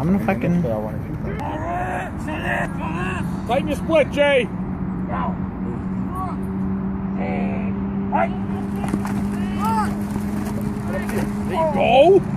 I'm gonna fucking... Tighten your split, Jay. There you go.